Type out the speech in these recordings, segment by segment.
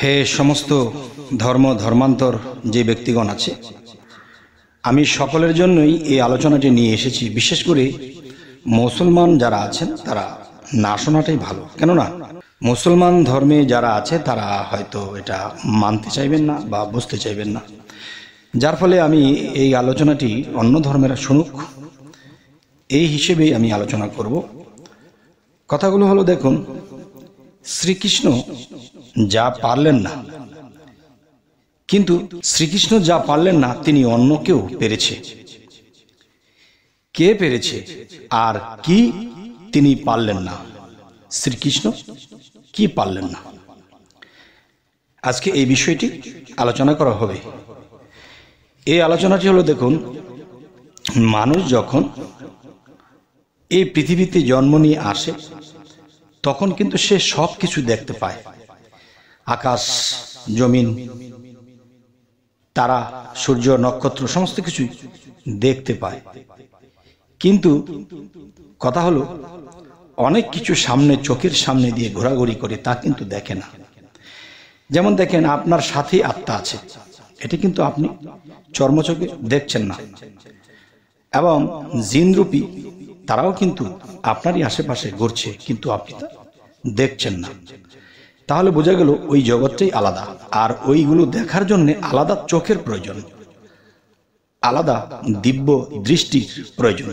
হে সমস্ত ধর্ম ধর্মান্তর যে ব্যক্তিগণ আছে, আমি সকলের জন্যই এই আলোচনাটি নিয়ে এসেছি। বিশেষ করে মুসলমান যারা আছেন তারা না শোনাটাই ভালো। কেননা মুসলমান ধর্মে যারা আছে তারা হয়তো এটা মানতে চাইবেন না বা বুঝতে চাইবেন না, যার ফলে আমি এই আলোচনাটি অন্য ধর্মেরা শুনুক এই হিসেবেই আমি আলোচনা করব। কথাগুলো হলো, দেখুন, শ্রীকৃষ্ণ যা পারলেন না, কিন্তু শ্রীকৃষ্ণ যা পারলেন না তিনি অন্য কেউ পেরেছে। কে পেরেছে আর কি তিনি পারলেন না? শ্রীকৃষ্ণ কি পারলেন না, আজকে এই বিষয়টি আলোচনা করা হবে। এই আলোচনাটি হলো, দেখুন, মানুষ যখন এই পৃথিবীতে জন্ম নিয়ে আসে তখন কিন্তু সে সব কিছু দেখতে পায়। আকাশ, জমিন, তারা, সূর্য, নক্ষত্র সমস্ত কিছুই দেখতে পায়। কিন্তু কথা হলো, অনেক কিছু সামনে, চোখের সামনে দিয়ে ঘোরাঘুরি করে তা কিন্তু দেখে না। যেমন দেখেন, আপনার সাথে আত্মা আছে, এটি কিন্তু আপনি চর্মচোখে দেখছেন না, এবং জিনরূপী তারাও কিন্তু আপনারই আশেপাশে ঘুরছে, কিন্তু আপনি তা দেখছেন না। তাহলে বোঝা গেল ওই জগৎটাই আলাদা, আর ওইগুলো দেখার জন্য আলাদা চোখের প্রয়োজন, আলাদা দিব্য দৃষ্টির প্রয়োজন।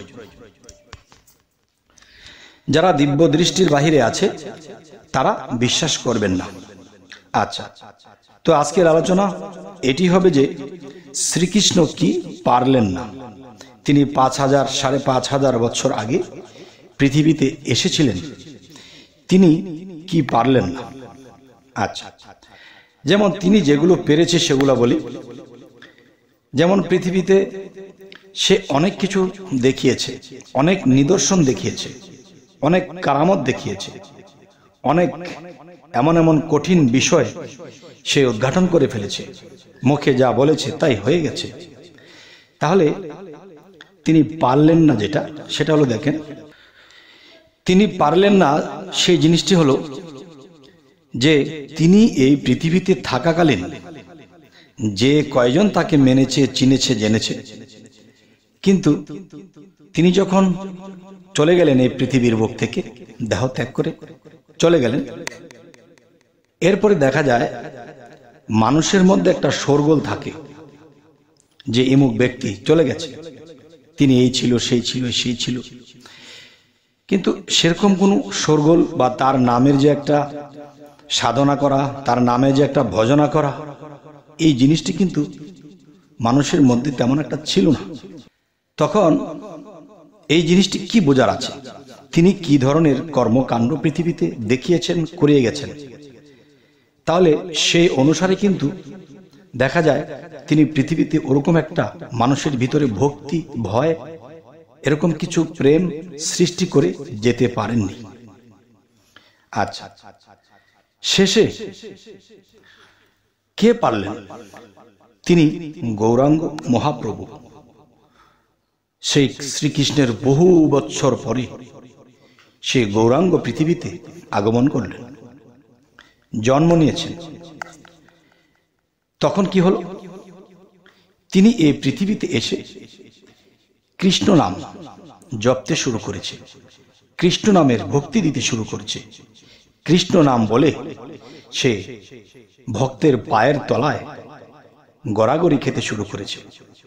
যারা দিব্য দৃষ্টির বাহিরে আছে তারা বিশ্বাস করবেন না। আচ্ছা, তো আজকের আলোচনা এটি হবে যে শ্রীকৃষ্ণ কি পারলেন না। তিনি 5000 5500 বছর আগে পৃথিবীতে এসেছিলেন, তিনি কি পারলেন না। আচ্ছা, যেমন তিনি যেগুলো পেরেছে সেগুলো বলি। যেমন পৃথিবীতে সে অনেক কিছু দেখিয়েছে, অনেক নিদর্শন দেখিয়েছে, অনেক কারামত দেখিয়েছে, অনেক এমন এমন কঠিন বিষয় সে উদ্ঘাটন করে ফেলেছে। মুখে যা বলেছে তাই হয়ে গেছে। তাহলে তিনি পারলেন না যেটা, সেটা হলো, দেখেন, তিনি পারলেন না সেই জিনিসটি হলো যে তিনি এই পৃথিবীতে থাকাকালীন যে কয়জন তাকে মেনেছে, চিনেছে, জেনেছে, কিন্তু তিনি যখন চলে গেলেন এই পৃথিবীর বুক থেকে, দেহ ত্যাগ করে চলে গেলেন, এরপরে দেখা যায় মানুষের মধ্যে একটা শোরগোল থাকে যে এমুক ব্যক্তি চলে গেছে, তিনি এই ছিল, সেই ছিল, সেই ছিল। কিন্তু সেরকম কোনো শোরগোল বা তার নামের যে একটা সাধনা করা, তার নামে যে একটা ভজনা করা, এই জিনিসটি কিন্তু মানুষের মধ্যে তেমন একটা ছিল না। তখন এই জিনিসটি কি বোঝার আছে? তিনি কি ধরনের কর্মকাণ্ড পৃথিবীতে দেখিয়েছেন, করিয়ে গেছেন, তাহলে সেই অনুসারে কিন্তু দেখা যায় তিনি পৃথিবীতে ওরকম একটা মানুষের ভিতরে ভক্তি, ভয়, এরকম কিছু প্রেম সৃষ্টি করে যেতে পারেননি। আচ্ছা, শেষে কে পারলেন? তিনি গৌরাঙ্গ মহাপ্রভু। সেই শ্রীকৃষ্ণের বহু বৎসর পরে সে গৌরাঙ্গ পৃথিবীতে আগমন করলেন, জন্ম নিয়েছেন। তখন কি হলো? তিনি এই পৃথিবীতে এসে কৃষ্ণ নাম জপতে শুরু করেছে, কৃষ্ণ নামের ভক্তি দিতে শুরু করেছে। কৃষ্ণ নাম বলে সে ভক্তের পায়ের তলায় গড়াগড়ি খেতে শুরু করেছে।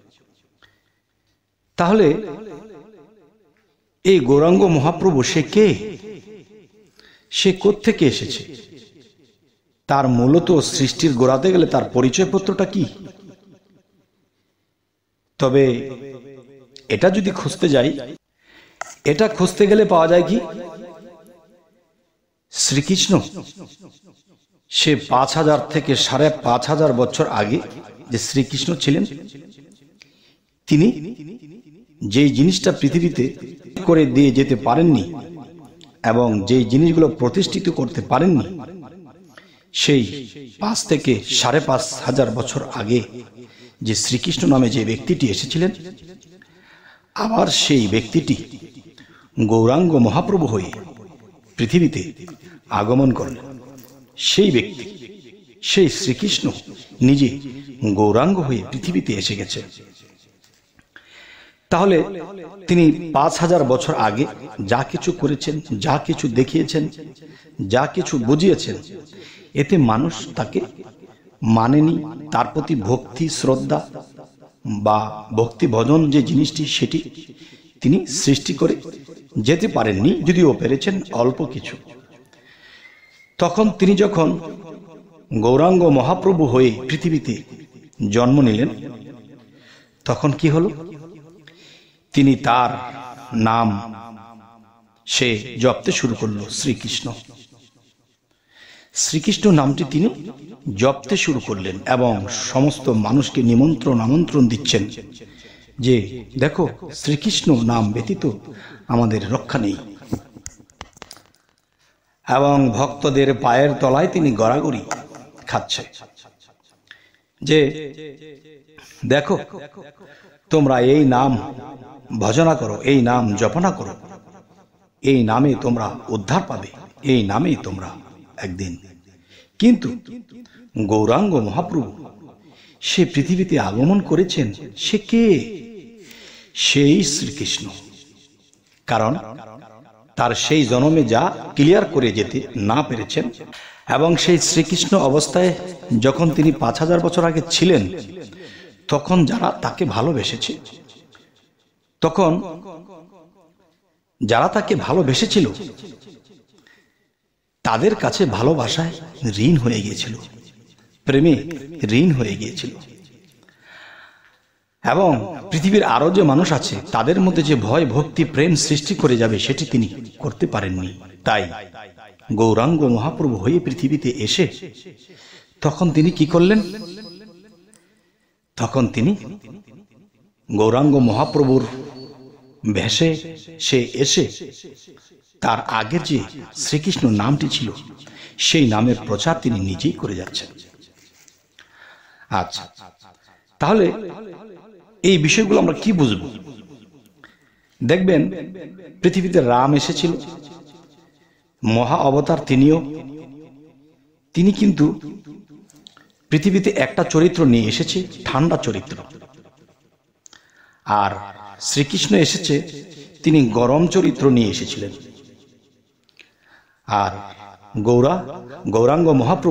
তাহলে এই গৌরাঙ্গ মহাপ্রভু সে কে? সে কোত্থেকে এসেছে? তার মূলত সৃষ্টির গোড়াতে গেলে তার পরিচয়পত্রটা কি? তবে এটা যদি খুঁজতে যাই, এটা খুঁজতে গেলে পাওয়া যায় কি, শ্রীকৃষ্ণ সে 5000 থেকে 5500 বছর আগে যে শ্রীকৃষ্ণ ছিলেন, তিনি যেই জিনিসটা পৃথিবীতে করে দিয়ে যেতে পারেননি এবং যেই জিনিসগুলো প্রতিষ্ঠিত করতে পারেননি, সেই 5 থেকে 5500 বছর আগে যে শ্রীকৃষ্ণ নামে যে ব্যক্তিটি এসেছিলেন, আবার সেই ব্যক্তিটি গৌরাঙ্গ মহাপ্রভু হয়ে পৃথিবীতে আগমন করলেন। সেই ব্যক্তি সেই শ্রীকৃষ্ণ নিজে গৌরাঙ্গ হয়ে পৃথিবীতে এসে গেছে। তাহলে তিনি 5000 বছর আগে যা কিছু করেছেন, যা কিছু দেখিয়েছেন, যা কিছু বুঝিয়েছেন, এতে মানুষ তাকে মানেনি। তার প্রতি ভক্তি শ্রদ্ধা বা ভক্তি ভজন যে জিনিসটি, সেটি তিনি সৃষ্টি করে যেতে পারেননি, যদিও পেরেছেন অল্প কিছু। তখন তিনি যখন গৌরাঙ্গ মহাপ্রভু হয়ে পৃথিবীতে জন্ম নিলেন, তখন কি হলো? তিনি তার নাম সে জপতে শুরু করলো, শ্রীকৃষ্ণ। শ্রীকৃষ্ণ নামটি তিনি জপতে শুরু করলেন এবং সমস্ত মানুষকে আমন্ত্রণ দিচ্ছেন যে দেখো, শ্রীকৃষ্ণ নাম ব্যতীত আমাদের রক্ষা নেই। এবং ভক্তদের পায়ের তলায় তিনি গড়াগড়ি খাচ্ছে যে দেখো, তোমরা এই নাম ভজনা করো, এই নাম জপনা করো, এই নামে তোমরা উদ্ধার পাবে, এই নামে তোমরা একদিন। কিন্তু গৌরাঙ্গ মহাপ্রভু সে পৃথিবীতে আগমন করেছেন, সে কে? সেই শ্রীকৃষ্ণ। কারণ তার সেই জন্মে যা ক্লিয়ার করে যেতে না পেরেছেন, এবং সেই শ্রীকৃষ্ণ অবস্থায় যখন তিনি 5000 বছর আগে ছিলেন, তখন যারা তাকে ভালোবেসেছে, তখন যারা তাকে ভালোবেসেছিল তাদের কাছে ভালোবাসায় ঋণ হয়ে গিয়েছিল, প্রেমে ঋণ হয়ে গিয়েছিল। এবং পৃথিবীর আরো যে মানুষ আছে তাদের মধ্যে যে ভয় ভক্তি প্রেম সৃষ্টি করে যাবে, সেটি তিনি করতে পারেননি। তাই গৌরাঙ্গ মহাপ্রভু হয়ে পৃথিবীতে এসে তখন তিনি কি করলেন? তখন তিনি গৌরাঙ্গ মহাপ্রভুর ভেসে সে এসে তার আগের যে শ্রীকৃষ্ণ নামটি ছিল, সেই নামের প্রচার তিনি নিজেই করে যাচ্ছেন। আচ্ছা, তাহলে এই বিষয়গুলো আমরা কি বুঝব? দেখবেন, পৃথিবীতে রাম এসেছিল, মহা অবতার তিনি কিন্তু পৃথিবীতে একটা চরিত্র নিয়ে এসেছে, ঠান্ডা চরিত্র। আর শ্রীকৃষ্ণ এসেছে, তিনি গরম চরিত্র নিয়ে এসেছিলেন। আর গৌরাঙ্গ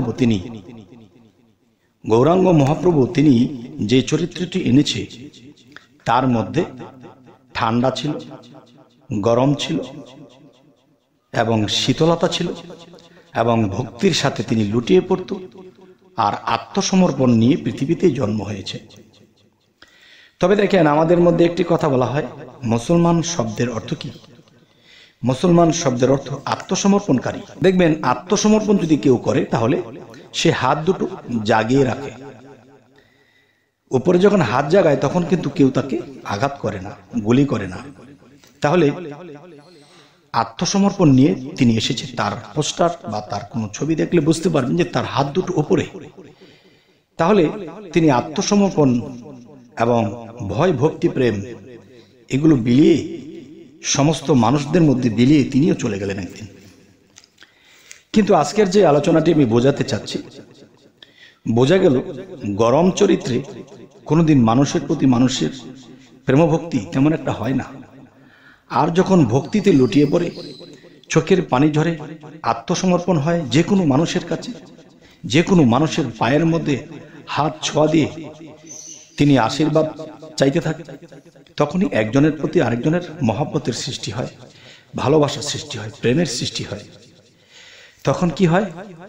মহাপ্রভু তিনি যে চরিত্রটি এনেছে, তার মধ্যে ঠান্ডা ছিল, গরম ছিল এবং শীতলতা ছিল, এবং ভক্তির সাথে তিনি লুটিয়ে পড়ত, আর আত্মসমর্পণ নিয়ে পৃথিবীতে জন্ম হয়েছে। তবে দেখেন, আমাদের মধ্যে একটি কথা বলা হয়, মুসলমান শব্দের অর্থ কি? মুসলমান শব্দের অর্থ আত্মসমর্পণকারী। দেখবেন, আত্মসমর্পণ যদি কেউ করে, তাহলে সে হাত দুটো জাগিয়ে রাখে। উপরে যখন হাত জাগায়, তখন কিন্তু কেউ তাকে আঘাত করে না, গুলি করে না। তাহলে আত্মসমর্পণ নিয়ে তিনি এসেছে। তার পোস্টার বা তার কোনো ছবি দেখলে বুঝতে পারবেন যে তার হাত দুটো উপরে। তাহলে তিনি আত্মসমর্পণ এবং ভয় ভক্তি প্রেম এগুলো বিলিয়ে, সমস্ত মানুষদের মধ্যে বিলিয়ে তিনিও চলে গেলেন একদিন। কিন্তু আজকের যে আলোচনাটি আমি বোঝাতে চাচ্ছি, বোঝা গেল গরম চরিত্রে কোনোদিন মানুষের প্রতি মানুষের প্রেমভক্তি তেমন একটা হয় না। আর যখন ভক্তিতে লুটিয়ে পড়ে, চোখের পানি ঝরে, আত্মসমর্পণ হয় যে কোনো মানুষের কাছে, যে কোনো মানুষের পায়ের মধ্যে হাত ছোঁয়া দিয়ে তিনি আশীর্বাদ চাইতে থাকে, তখনই একজনের প্রতি আরেকজনের মহব্বতের সৃষ্টি হয়, ভালোবাসার সৃষ্টি হয়, প্রেমের সৃষ্টি হয়। তখন কি হয়?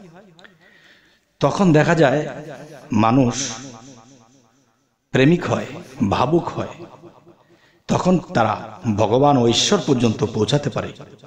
তখন দেখা যায় মানুষ প্রেমিক হয়, ভাবুক হয়। তখন তারা ভগবান ও ঈশ্বর পর্যন্ত পৌঁছাতে পারে।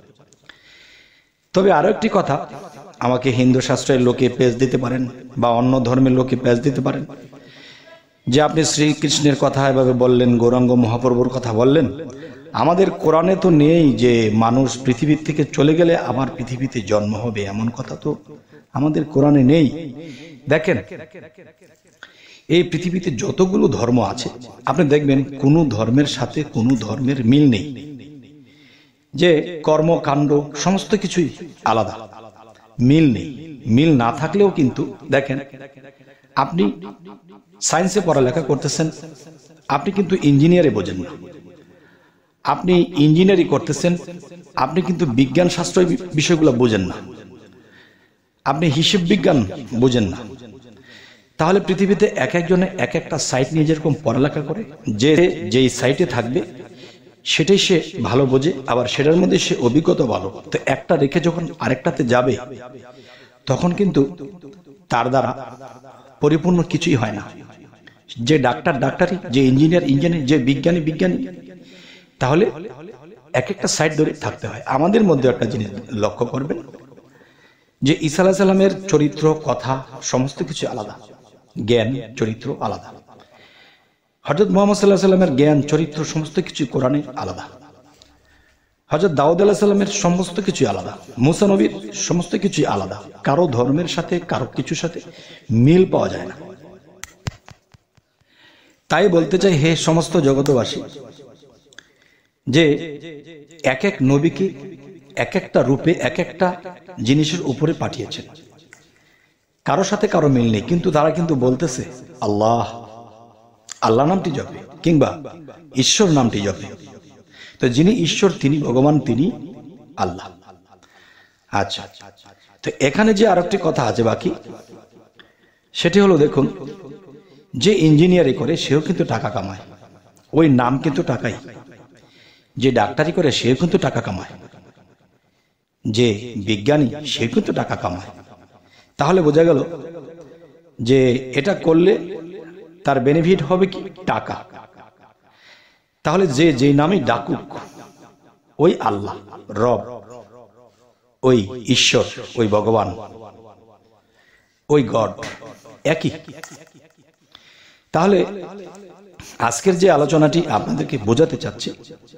তবে আরো একটি কথা, আমাকে হিন্দু শাস্ত্রের লোকে পেশ দিতে পারেন বা অন্য ধর্মের লোকে পেশ দিতে পারেন যে আপনি শ্রীকৃষ্ণের কথা এভাবে বললেন, গৌরাঙ্গ মহাপ্রভুর কথা বললেন, আমাদের কোরআনে তো নেই যে মানুষ পৃথিবীর থেকে চলে গেলে আবার পৃথিবীতে জন্ম হবে, এমন কথা তো আমাদের কোরআনে নেই। দেখেন, এই পৃথিবীতে যতগুলো ধর্ম আছে, আপনি দেখবেন কোনো ধর্মের সাথে কোনো ধর্মের মিল নেই, যে কর্মকাণ্ড সমস্ত কিছুই আলাদা। মিল নেই। মিল না থাকলেও কিন্তু দেখেন, আপনি সায়েন্সে পড়ালেখা করতেছেন, আপনি কিন্তু ইঞ্জিনিয়ারে বোঝেন না। আপনি ইঞ্জিনিয়ারিং করতেছেন, আপনি কিন্তু বিজ্ঞান শাস্ত্র বিষয়গুলো বোঝেন না, আপনি হিসাব বিজ্ঞান বোঝেন না। তাহলে পৃথিবীতে এক একজনে এক একটা সাইট নিয়ে যেরকম পড়ালেখা করে, যে যেই সাইটে থাকবে সেটাই সে ভালো বোঝে, আবার সেটার মধ্যে সে অভিজ্ঞতা ভালো। তো একটা রেখে যখন আরেকটাতে যাবে, তখন কিন্তু তার দ্বারা পরিপূর্ণ কিছুই হয় না। যে ডাক্তার ডাক্তারি, যে ইঞ্জিনিয়ার ইঞ্জিনিয়ার, যে বিজ্ঞানী বিজ্ঞানী। তাহলে এক একটা সাইড ধরে থাকতে হয়। আমাদের মধ্যে একটা জিনিস লক্ষ্য করবেন যে ঈসা আলাইহিস সালামের চরিত্র, কথা সমস্ত কিছু আলাদা, জ্ঞান চরিত্র আলাদা। হযরত মুহাম্মদ সাল্লাল্লাহু আলাইহি সাল্লামের জ্ঞান চরিত্র সমস্ত কিছু কোরআনে আলাদা। হযরত দাউদ আলাইহিস সালামের সমস্ত কিছু আলাদা, মুসা নবীর সমস্ত কিছু আলাদা। কারো ধর্মের সাথে কারো কিছুর সাথে মিল পাওয়া যায় না। তাই বলতে চাই, হে সমস্ত জগতবাসী, যে এক এক নবীকে এক একটা রূপে এক একটা জিনিসের উপরে পাঠিয়েছেন। কারো সাথে কারো মিল নেই, কিন্তু তারা কিন্তু বলতেছে আল্লাহ, আল্লাহ নামটি জপে, কিংবা ঈশ্বর নামটি জপে। তো যিনি ঈশ্বর, তিনি ভগবান, তিনি আল্লাহ। আচ্ছা, তো এখানে যে আরেকটি কথা আছে বাকি, সেটি হলো, দেখুন, যে ইঞ্জিনিয়ারিং করে সেও কিন্তু টাকা কামায়, ওই নাম কিন্তু টাকাই। যে ডাক্তারি করে সেও কিন্তু টাকা কামায়, যে বিজ্ঞানী সেও কিন্তু টাকা কামায়। তাহলে বোঝা গেল যে এটা করলে তার বেনিফিট হবে কি? টাকা। তাহলে যে যে নামে ডাকুক, ওই আল্লাহ, রব, ওই ঈশ্বর, ওই ভগবান, ওই গড একই। তাহলে আজকের যে আলোচনাটি আপনাদেরকে বোঝাতে চাচ্ছি,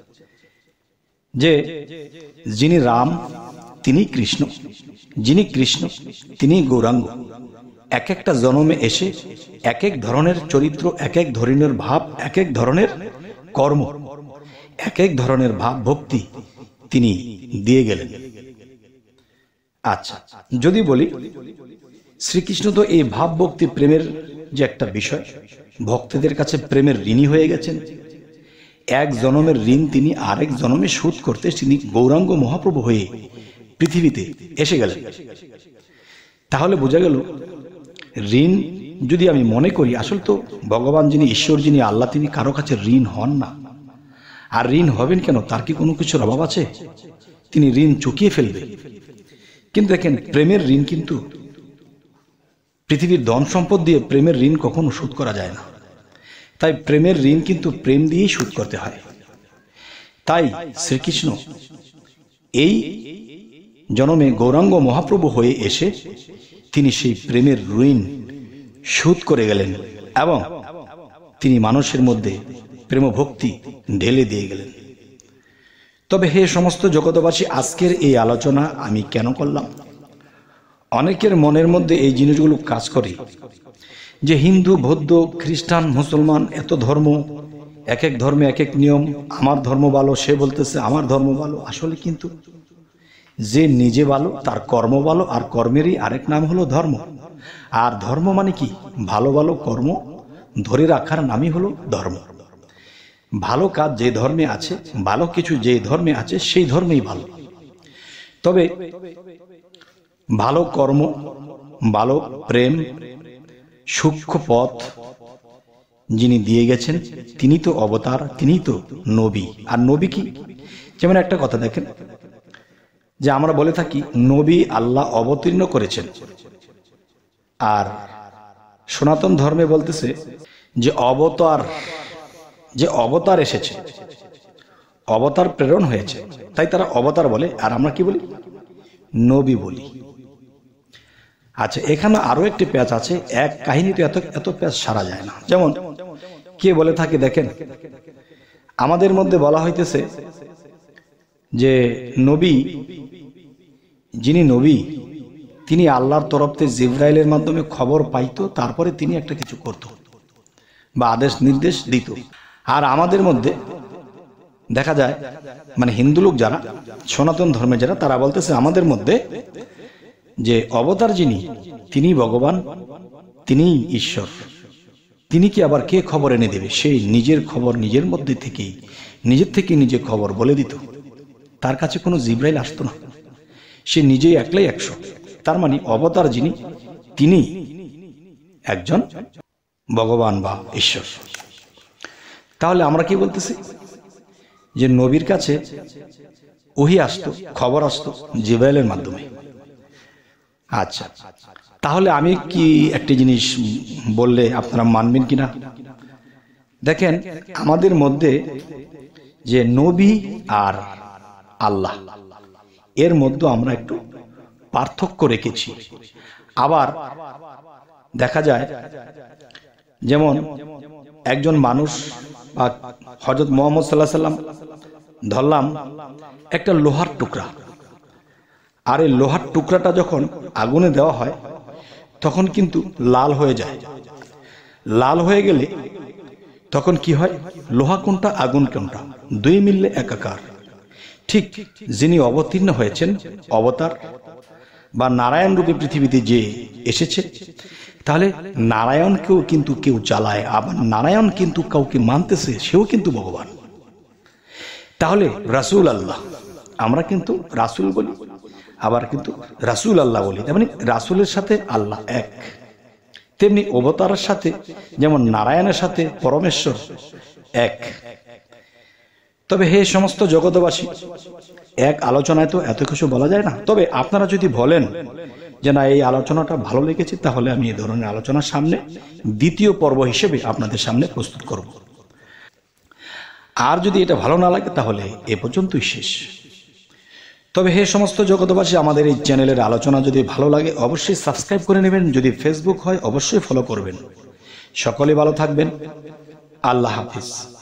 যে যিনি রাম তিনি কৃষ্ণ, যিনি কৃষ্ণ তিনি গৌরাঙ্গ। এক একটা জন্মে এসে এক এক ধরনের চরিত্র, এক এক ধরনের ভাব, এক এক ধরনের কর্ম, এক এক ধরনের ভাব ভক্তি তিনি দিয়ে গেলেন। আচ্ছা, যদি বলি শ্রীকৃষ্ণ তো এই ভাব ভক্তি প্রেমের যে একটা বিষয়, ভক্তদের কাছে প্রেমের ঋণী হয়ে গেছেন। এক জনমের ঋণ তিনি আরেক জনমে শোধ করতে তিনি গৌরাঙ্গ মহাপ্রভু হয়ে পৃথিবীতে এসে গেলেন। তাহলে বোঝা গেল, ঋণ যদি আমি মনে করি, আসলে তো ভগবান যিনি ঈশ্বর, যিনি আল্লাহ, তিনি কারো কাছে ঋণ হন না। আর ঋণ হবেন কেন? তার কি কোনো কিছুর অভাব আছে? তিনি ঋণ চুকিয়ে ফেলবে। কিন্তু দেখেন, প্রেমের ঋণ কিন্তু পৃথিবীর ধন সম্পদ দিয়ে প্রেমের ঋণ কখনো শোধ করা যায় না। তাই প্রেমের ঋণ কিন্তু প্রেম দিয়েই শোধ করতে হয়। তাই শ্রীকৃষ্ণ এই জন্মে গৌরাঙ্গ মহাপ্রভু হয়ে এসে তিনি সেই প্রেমের ঋণ শোধ করে গেলেন, এবং তিনি মানুষের মধ্যে প্রেম ভক্তি ঢেলে দিয়ে গেলেন। তবে হে সমস্ত জগতবাসী, আজকের এই আলোচনা আমি কেন করলাম? অনেকের মনের মধ্যে এই জিনিসগুলো কাজ করে যে হিন্দু, বৌদ্ধ, খ্রিস্টান, মুসলমান, এত ধর্ম, এক এক ধর্মে এক এক নিয়ম। আমার ধর্ম ভালো, সে বলতেছে আমার ধর্ম ভালো। আসলে কিন্তু যে নিজে ভালো তার কর্ম ভালো, আর কর্মেরই আরেক নাম হলো ধর্ম। আর ধর্ম মানে কি? ভালো ভালো কর্ম ধরে রাখার নামই হলো ধর্ম। ভালো কাজ যে ধর্মে আছে, ভালো কিছু যে ধর্মে আছে, সেই ধর্মেই ভালো। তবে ভালো কর্ম, ভালো প্রেম, সূক্ষ্ম পথ যিনি দিয়ে গেছেন, তিনি তো অবতার, তিনি তো নবী। আর নবী কি? যেমন একটা কথা দেখেন, যে আমরা বলে থাকি নবী আল্লাহ অবতীর্ণ করেছেন, আর সনাতন ধর্মে বলতেছে যে অবতার এসেছে, অবতার প্রেরণ হয়েছে, তাই তারা অবতার বলে। আর আমরা কি বলি? নবী বলি। আচ্ছা, এখানে আরো একটি পেঁচ আছে। এক কাহিনীতে এত পেঁচ সারা যায় না। যেমন কে বলে থাকে, দেখেন, আমাদের মধ্যে বলা হইতেছে যে নবী, যিনি নবী তিনি আল্লাহর তরফ থেকে জিবরাইলের মাধ্যমে খবর পাইতো, তারপরে তিনি একটা কিছু করত বা আদেশ নির্দেশ দিত। আর আমাদের মধ্যে দেখা যায়, মানে হিন্দু লোক যারা, সনাতন ধর্মে যারা, তারা বলতেছে আমাদের মধ্যে যে অবতার যিনি, তিনি ভগবান, তিনি ঈশ্বর। তিনি কি আবার কে খবর এনে দেবে? সে নিজের খবর নিজের মধ্যে থেকেই নিজের থেকে নিজে খবর বলে দিত। তার কাছে কোনো জিব্রাইল আসতো না, সে নিজেই একলাই 100। তার মানে অবতার যিনি, তিনি একজন ভগবান বা ঈশ্বর। তাহলে আমরা কি বলতেছি? যে নবীর কাছে ওহী আসতো, খবর আসতো জিব্রাইলের মাধ্যমে। আচ্ছা, তাহলে আমি কি একটি জিনিস বললে আপনারা মানবেন কিনা? দেখেন, আমাদের মধ্যে যে নবী আর আল্লাহ, এর মধ্যে আমরা একটু পার্থক্য রেখেছি। আবার দেখা যায়, যেমন একজন মানুষ বা হযরত মুহাম্মদ সাল্লাল্লাহু আলাইহি সাল্লাম ধরলাম একটা লোহার টুকরা, আর এই লোহার টুকরাটা যখন আগুনে দেওয়া হয় তখন কিন্তু লাল হয়ে যায়। লাল হয়ে গেলে তখন কি হয়? লোহা কোনটা আগুন কোনটা দুই মিললে একাকার। ঠিক যিনি অবতীর্ণ হয়েছেন, অবতার বা নারায়ণ রূপে পৃথিবীতে যে এসেছে, তাহলে নারায়ণকেও কিন্তু কেউ জ্বালায়, আবার নারায়ণ কিন্তু কাউকে মানতেছে, সেও কিন্তু ভগবান। তাহলে রাসূল আল্লাহ, আমরা কিন্তু রাসূল বলি, আবার কিন্তু রাসূল আল্লাহ বলি। তার মানে রাসূলের সাথে আল্লাহ এক। তেমনি অবতারের সাথে যেমন নারায়ণের সাথে পরমেশ্বর এক। তবে হে সমস্ত জগতবাসী, এক আলোচনায় তো এত কিছু বলা যায় না। তবে আপনারা যদি বলেন যে না, এই আলোচনাটা ভালো লেগেছে, তাহলে আমি এই ধরনের আলোচনার সামনে দ্বিতীয় পর্ব হিসেবে আপনাদের সামনে প্রস্তুত করব। আর যদি এটা ভালো না লাগে তাহলে এ পর্যন্তই শেষ। তবে হে সমস্ত জগতবাসী, আমাদের এই চ্যানেলের আলোচনা যদি ভালো লাগে অবশ্যই সাবস্ক্রাইব করে নেবেন। যদি ফেসবুক হয় অবশ্যই ফলো করবেন। সকলে ভালো থাকবেন। আল্লাহ হাফিজ।